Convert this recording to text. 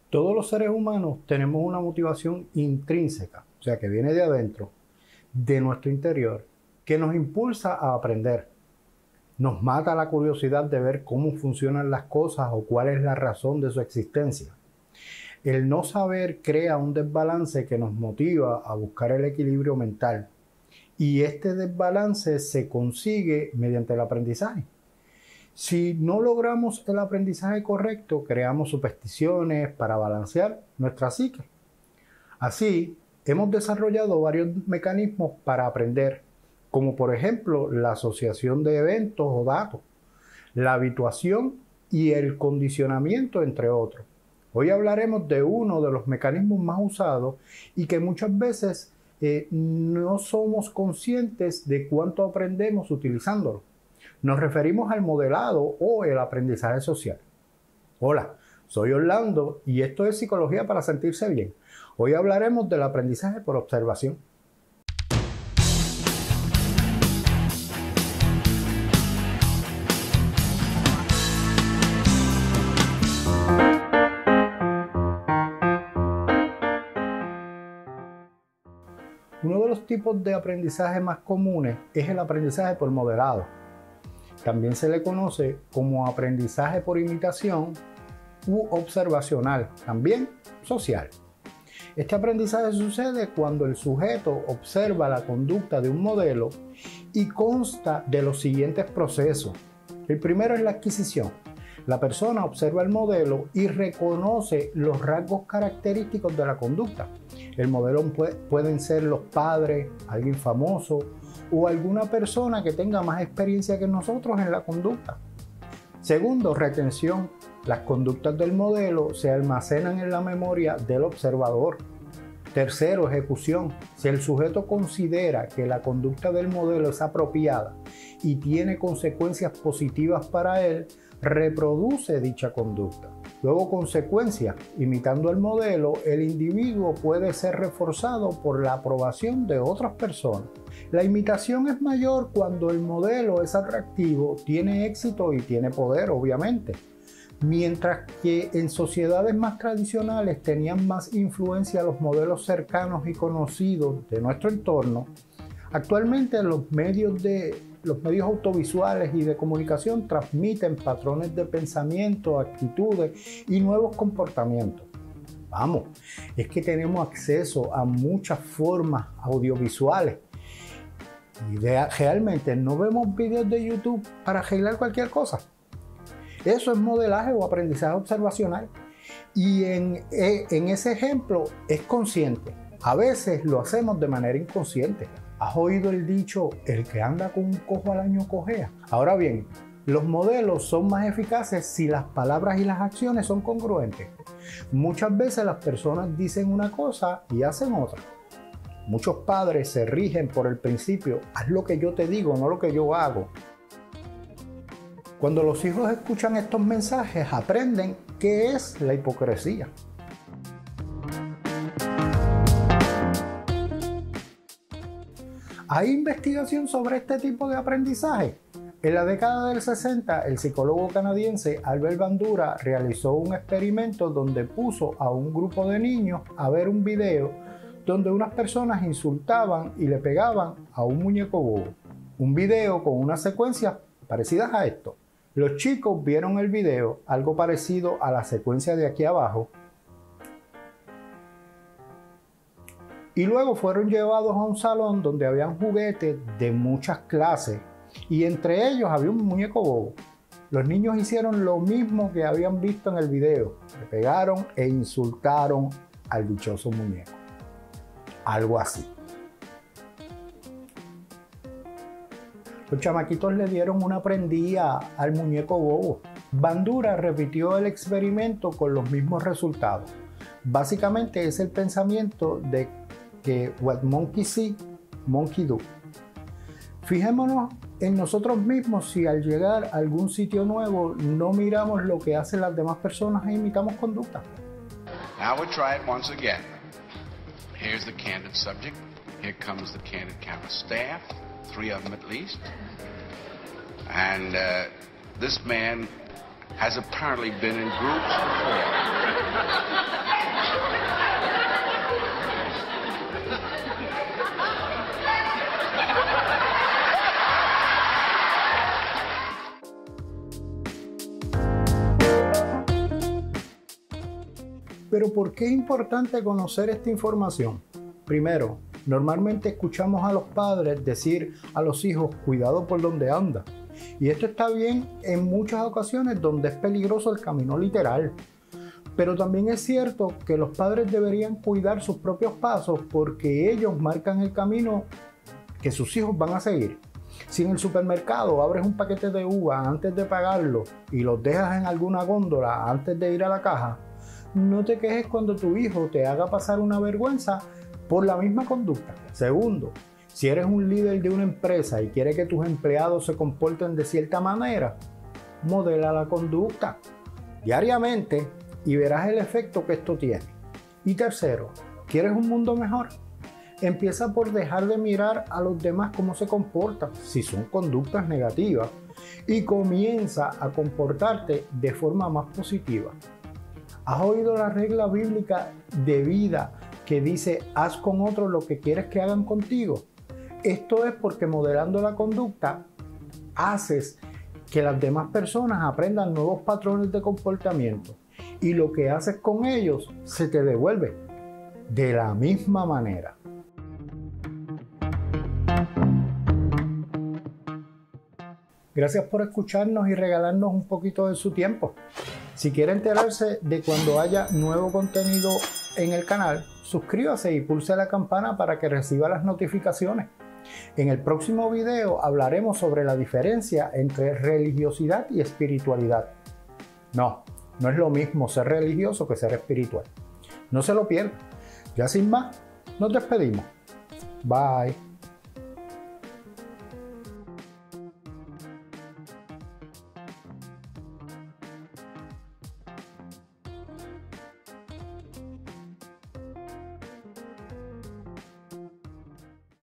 Todos los seres humanos tenemos una motivación intrínseca, o sea, que viene de adentro, de nuestro interior, que nos impulsa a aprender. Nos mata la curiosidad de ver cómo funcionan las cosas o cuál es la razón de su existencia. El no saber crea un desbalance que nos motiva a buscar el equilibrio mental. Y este desbalance se consigue mediante el aprendizaje. Si no logramos el aprendizaje correcto, creamos supersticiones para balancear nuestra psique. Así, hemos desarrollado varios mecanismos para aprender, como por ejemplo la asociación de eventos o datos, la habituación y el condicionamiento, entre otros. Hoy hablaremos de uno de los mecanismos más usados y que muchas veces no somos conscientes de cuánto aprendemos utilizándolo. Nos referimos al modelado o el aprendizaje social. Hola, soy Orlando y esto es Psicología para Sentirse Bien. Hoy hablaremos del aprendizaje por observación. Uno de los tipos de aprendizaje más comunes es el aprendizaje por modelado. También se le conoce como aprendizaje por imitación u observacional, también social. Este aprendizaje sucede cuando el sujeto observa la conducta de un modelo y consta de los siguientes procesos. El primero es la adquisición. La persona observa el modelo y reconoce los rasgos característicos de la conducta. El modelo pueden ser los padres, alguien famoso o alguna persona que tenga más experiencia que nosotros en la conducta. Segundo, retención. Las conductas del modelo se almacenan en la memoria del observador. Tercero, ejecución. Si el sujeto considera que la conducta del modelo es apropiada y tiene consecuencias positivas para él, reproduce dicha conducta. Luego, consecuencias. Imitando el modelo, el individuo puede ser reforzado por la aprobación de otras personas. La imitación es mayor cuando el modelo es atractivo, tiene éxito y tiene poder, obviamente. Mientras que en sociedades más tradicionales tenían más influencia los modelos cercanos y conocidos de nuestro entorno, actualmente los medios audiovisuales y de comunicación transmiten patrones de pensamiento, actitudes y nuevos comportamientos. Vamos, es que tenemos acceso a muchas formas audiovisuales y realmente no vemos videos de YouTube para arreglar cualquier cosa. Eso es modelaje o aprendizaje observacional. Y en ese ejemplo es consciente. A veces lo hacemos de manera inconsciente. ¿Has oído el dicho, el que anda con un cojo al año cojea? Ahora bien, los modelos son más eficaces si las palabras y las acciones son congruentes. Muchas veces las personas dicen una cosa y hacen otra. Muchos padres se rigen por el principio, haz lo que yo te digo, no lo que yo hago. Cuando los hijos escuchan estos mensajes, aprenden qué es la hipocresía. ¿Hay investigación sobre este tipo de aprendizaje? En la década del 60, el psicólogo canadiense Albert Bandura realizó un experimento donde puso a un grupo de niños a ver un video donde unas personas insultaban y le pegaban a un muñeco bobo. Un video con unas secuencias parecidas a esto. Los chicos vieron el video, algo parecido a la secuencia de aquí abajo, y luego fueron llevados a un salón donde habían juguetes de muchas clases y entre ellos había un muñeco bobo. Los niños hicieron lo mismo que habían visto en el video, le pegaron e insultaron al dichoso muñeco. Algo así. Los chamaquitos le dieron una prendida al muñeco bobo. Bandura repitió el experimento con los mismos resultados. Básicamente es el pensamiento de que what monkey see, monkey do. Fijémonos en nosotros mismos si al llegar a algún sitio nuevo no miramos lo que hacen las demás personas e imitamos conducta. Now we'll try it once again. Here's the candid subject. Here comes the candid camera staff. 3 of them at least. And this man has apparently been in groups before. Pero ¿por qué es importante conocer esta información? Primero, normalmente escuchamos a los padres decir a los hijos, cuidado por donde anda. Y esto está bien en muchas ocasiones donde es peligroso el camino literal. Pero también es cierto que los padres deberían cuidar sus propios pasos porque ellos marcan el camino que sus hijos van a seguir. Si en el supermercado abres un paquete de uva antes de pagarlo y los dejas en alguna góndola antes de ir a la caja, no te quejes cuando tu hijo te haga pasar una vergüenza por la misma conducta. Segundo, si eres un líder de una empresa y quieres que tus empleados se comporten de cierta manera, modela la conducta diariamente y verás el efecto que esto tiene. Y tercero, ¿quieres un mundo mejor? Empieza por dejar de mirar a los demás cómo se comportan, si son conductas negativas, y comienza a comportarte de forma más positiva. ¿Has oído la regla bíblica de vida que dice, haz con otros lo que quieres que hagan contigo? Esto es porque modelando la conducta, haces que las demás personas aprendan nuevos patrones de comportamiento y lo que haces con ellos se te devuelve de la misma manera. Gracias por escucharnos y regalarnos un poquito de su tiempo. Si quiere enterarse de cuando haya nuevo contenido en el canal, suscríbase y pulse la campana para que reciba las notificaciones. En el próximo video hablaremos sobre la diferencia entre religiosidad y espiritualidad. No es lo mismo ser religioso que ser espiritual. No se lo pierda. Ya sin más, nos despedimos. Bye.